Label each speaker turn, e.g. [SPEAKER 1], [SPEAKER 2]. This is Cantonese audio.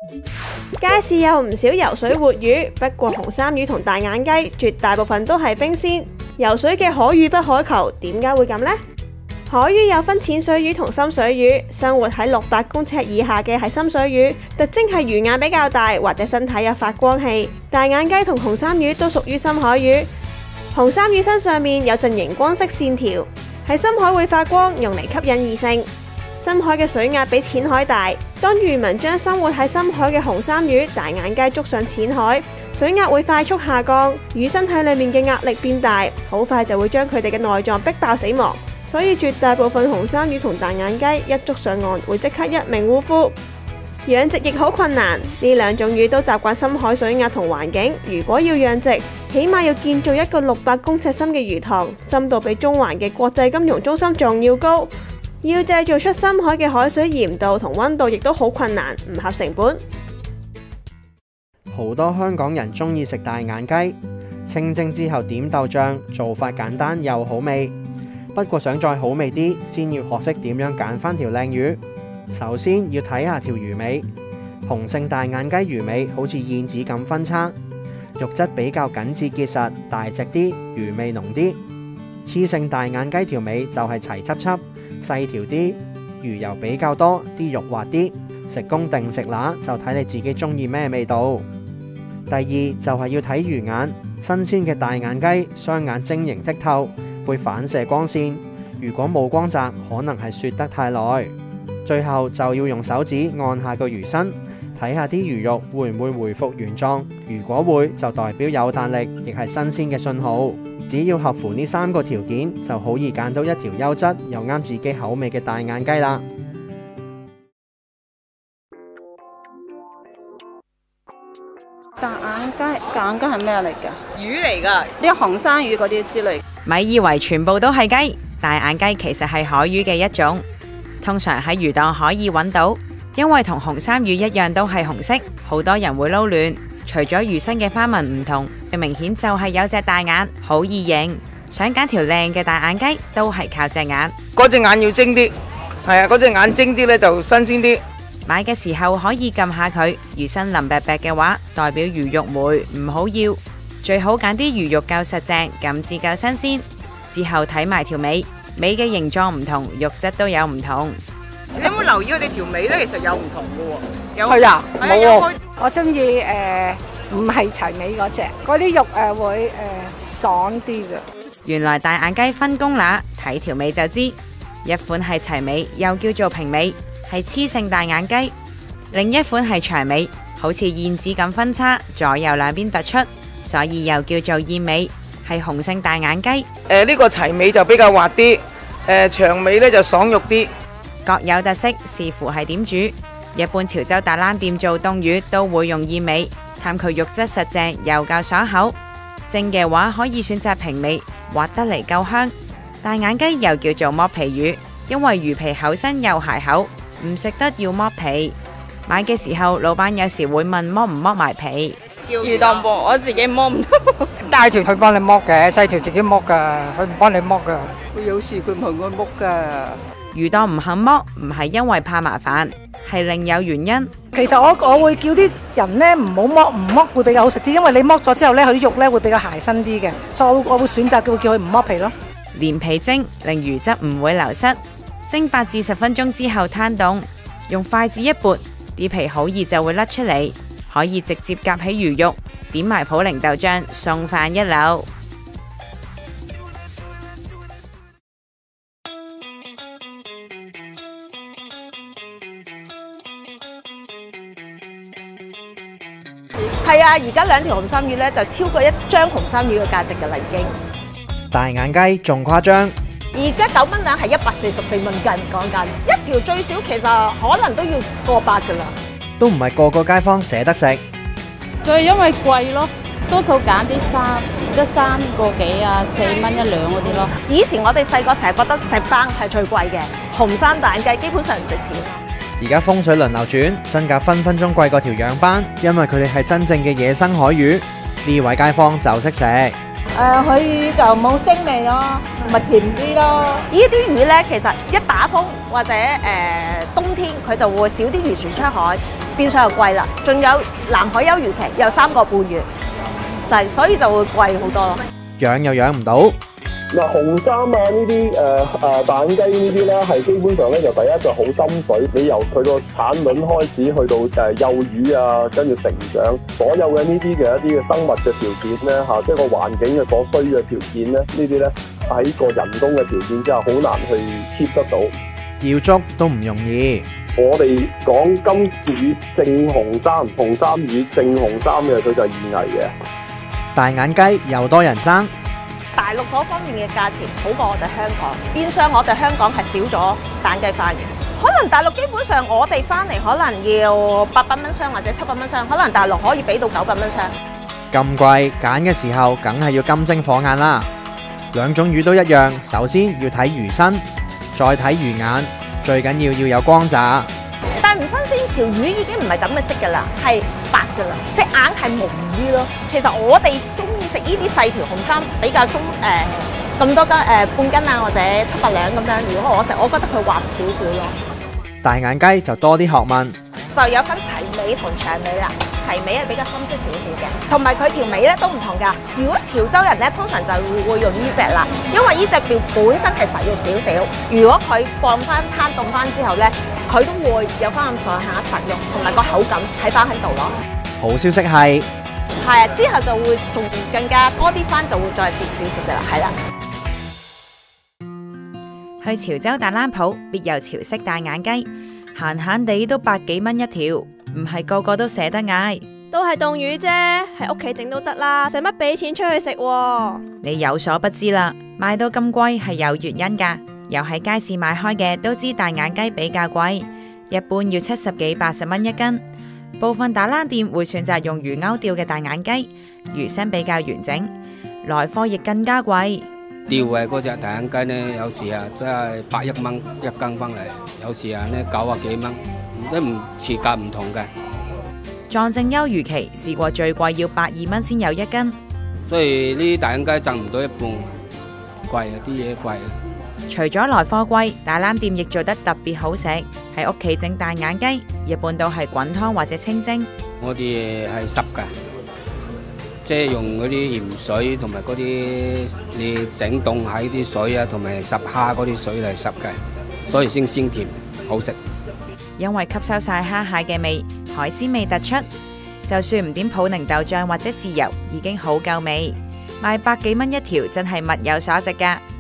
[SPEAKER 1] 街市有唔少游水活魚，不過紅衫魚同大眼雞絕大部分都係冰鮮。游水嘅可遇不可求，點解會咁呢？海魚有分淺水魚同深水魚，生活喺600公尺以下嘅係深水魚，特徵係魚眼比較大或者身體有發光器。大眼雞同紅衫魚都屬於深海魚。紅衫魚身上面有陣熒光色線條，喺深海會發光，用嚟吸引異性。深海嘅水壓比淺海大，當漁民將生活喺深海嘅紅衫魚、大眼雞捉上淺海，水壓會快速下降，魚身體裏面嘅壓力變大，好快就會將佢哋嘅內臟逼爆死亡。所以絕大部分紅衫魚同大眼雞一捉上岸會即刻一命嗚呼。養殖亦好困難，呢兩種魚都習慣深海水壓同環境。如果要養殖，起碼要建造一個600公尺深嘅魚塘，深度比中環嘅國際金融中心仲要高。要製造出深海嘅海水鹽度同溫度亦都好困難，唔合成本。
[SPEAKER 2] 好多香港人鍾意食大眼雞，清蒸之後點豆醬，做法簡單又好味。不過想再好味啲，先要學識點樣揀返條靚魚。首先要睇下條魚尾，雄性大眼雞魚尾好似燕子咁分叉，肉質比較緊緻結實，大隻啲，魚味濃啲。雌性大眼雞條尾就係齊輯輯，細條啲，魚油比較多，啲肉滑啲。食公定食乸就睇你自己鍾意咩味道。第二就係要睇魚眼，新鮮嘅大眼雞雙眼晶瑩剔透，會反射光線。如果冇光澤，可能係雪得太耐。最後就要用手指按下個魚身，睇下啲魚肉會唔會回復原狀。如果會，就代表有彈力，亦係新鮮嘅信號。只要合乎呢3個條件，就好易揀到一條優質又啱自己口味嘅大眼雞啦。
[SPEAKER 3] 大眼雞係咩嚟㗎？
[SPEAKER 4] 魚嚟㗎，
[SPEAKER 3] 啲紅衫魚嗰啲之類。
[SPEAKER 4] 咪以為全部都係雞，大眼雞其實係海魚嘅一種，通常喺魚檔可以揾到，因為同紅衫魚一樣都係紅色，好多人會撈亂。除咗魚身嘅花紋唔同，最明顯就係有隻大眼，好易認。想揀條靚嘅大眼雞，都係靠隻眼。
[SPEAKER 5] 嗰隻眼要精啲，係啊，嗰隻眼精啲呢就新鮮啲。
[SPEAKER 4] 買嘅時候可以撳下佢，魚身腍白白嘅話，代表魚肉霉，唔好要。最好揀啲魚肉夠實淨，咁至夠新鮮。之後睇埋條尾，尾嘅形狀唔同，肉質都有唔同。
[SPEAKER 5] 你有冇留意佢哋條尾呢？其實有唔同嘅喎。有
[SPEAKER 6] 係啊，冇喎。
[SPEAKER 7] 我中意唔係齊尾嗰隻，嗰啲肉會爽啲嘅。
[SPEAKER 4] 原來大眼雞分公乸，睇條尾就知。一款係齊尾，又叫做平尾，係雌性大眼雞；另一款係長尾，好似燕子咁分叉，左右兩邊突出，所以又叫做燕尾，係雄性大眼雞。
[SPEAKER 5] 呢個齊尾就比較滑啲，長尾呢就爽肉啲。
[SPEAKER 4] 各有特色，視乎係點煮。一般潮州大冷店做凍魚都會用燕尾，探佢肉質實淨又夠爽口。蒸嘅話可以選擇平尾，滑得嚟夠香。大眼雞又叫做剝皮魚，因為魚皮厚身又鞋口，唔食得要剝皮。買嘅時候，老闆有時會問剝唔剝埋皮。
[SPEAKER 3] 魚檔幫我自己剝唔到，
[SPEAKER 6] 大條佢幫你剝嘅，細條自己剝噶，佢唔幫你剝噶。
[SPEAKER 5] 佢有時佢唔肯剝噶。
[SPEAKER 4] 魚檔唔肯剝，唔係因為怕麻煩，係另有原因。
[SPEAKER 8] 其實我會叫啲人呢唔好剝，唔剝會比較好食啲，因為你剝咗之後呢，佢啲肉呢會比較鞋身啲嘅，所以我會選擇叫佢唔剝皮咯。
[SPEAKER 4] 連皮蒸，令魚汁唔會流失。蒸8至10分鐘之後攤凍，用筷子一撥，啲皮好易就會甩出嚟，可以直接夾起魚肉，點埋普寧豆漿，送飯一流。
[SPEAKER 9] 係啊，而家2條紅衫魚咧就超過1張紅衫魚嘅價值㗎啦，已經。
[SPEAKER 2] 大眼雞仲誇張，
[SPEAKER 9] 而家9蚊兩係144蚊斤，講緊一條最少其實可能都要過百㗎啦。
[SPEAKER 2] 都唔係個個街坊捨得食。
[SPEAKER 3] 就係因為貴咯，多數揀啲衫，得3個幾啊，4蚊1兩嗰啲咯。
[SPEAKER 9] 以前我哋細個成日覺得石斑係最貴嘅，紅衫大眼雞基本上唔值錢。
[SPEAKER 2] 而家風水輪流轉，身價分分鐘貴過條養斑，因為佢哋係真正嘅野生海魚。呢位街坊就識食。
[SPEAKER 9] 佢就冇腥味咯，咪甜啲咯。呢啲魚咧，其實一打風或者冬天佢就會少啲漁船出海， 變相又貴啦。仲有南海休漁期又3個半月，所以就會貴好多咯。
[SPEAKER 2] 養又養唔到。
[SPEAKER 10] 嗱，紅衫啊呢啲大眼雞呢啲咧，係基本上咧就第一就好深水，你由佢個產卵開始去到幼魚啊，跟住成長，所有嘅呢啲嘅一啲嘅生物嘅條件咧嚇，即係個環境嘅所需嘅條件咧，呢啲咧喺個人工嘅條件之下，好難去 keep 得到。
[SPEAKER 2] 要捉都唔容易。
[SPEAKER 10] 我哋講金絲魚正紅衫魚正紅衫嘅，佢就係二危嘅。
[SPEAKER 2] 大眼雞又多人爭。
[SPEAKER 9] 大陸嗰方面嘅價錢好過我哋香港，變相我哋香港係少咗蛋雞翻嘅。可能大陸基本上我哋翻嚟可能要800蚊箱或者700蚊箱，可能大陸可以俾到900蚊箱。
[SPEAKER 2] 咁貴揀嘅時候，梗係要金睛火眼啦。兩種魚都一樣，首先要睇魚身，再睇魚眼，最緊要有光澤。
[SPEAKER 9] 但係唔新鮮，條魚已經唔係咁嘅色㗎啦，係白㗎啦，隻眼係蒙魚咯。其實我哋中意食呢啲細條紅衫，比較中咁多斤半斤啊，或者700兩咁樣。如果我食，我覺得佢滑少少咯。
[SPEAKER 2] 大眼雞就多啲學問，
[SPEAKER 9] 就有分齊尾同長尾啦。齊尾係比較深色少少嘅，同埋佢條尾咧都唔同㗎。如果潮州人咧，通常就會用呢隻啦，因為呢隻表本身係實肉少少。如果佢放翻攤凍翻之後咧，佢都會有翻咁上下實肉，同埋個口感喺翻喺度咯。
[SPEAKER 2] 好消息係
[SPEAKER 9] 啊，之後就會仲更加多啲翻，就會再跌少少㗎啦，係啦。
[SPEAKER 4] 去潮州大冷鋪，必有潮式大眼雞，閒閒地都100幾蚊一條，唔係個個都捨得嗌。
[SPEAKER 1] 都係凍魚啫，喺屋企整都得啦，使乜俾錢出去食喎？
[SPEAKER 4] 你有所不知啦，賣到咁貴係有原因㗎。又喺街市買開嘅都知大眼雞比較貴，一般要70幾80蚊一斤。部分打冷店會選擇用魚鈎吊嘅大眼雞，魚身比較完整，來貨亦更加貴。
[SPEAKER 11] 吊嘅嗰隻大眼雞呢，有時啊真係100蚊一斤翻嚟，有時啊呢90幾蚊，都唔價格唔同嘅。
[SPEAKER 4] 撞正休漁期，試過最貴要120蚊先有一斤。
[SPEAKER 11] 所以呢啲大眼雞掙唔到一半，貴啊，啲嘢貴啊。
[SPEAKER 4] 除咗來貨貴，大冷店亦做得特別好食。喺屋企整大眼雞，一般都係滾湯或者清蒸。
[SPEAKER 11] 我哋係濕㗎。即係用嗰啲鹽水同埋嗰啲你整凍喺啲水啊，同埋烚蝦嗰啲水嚟烚嘅，所以先鮮甜好食。
[SPEAKER 4] 因為吸收晒蝦蟹嘅味，海鮮味突出，就算唔點普寧豆醬或者豉油，已經好夠味。賣100幾蚊一條，真係物有所值㗎。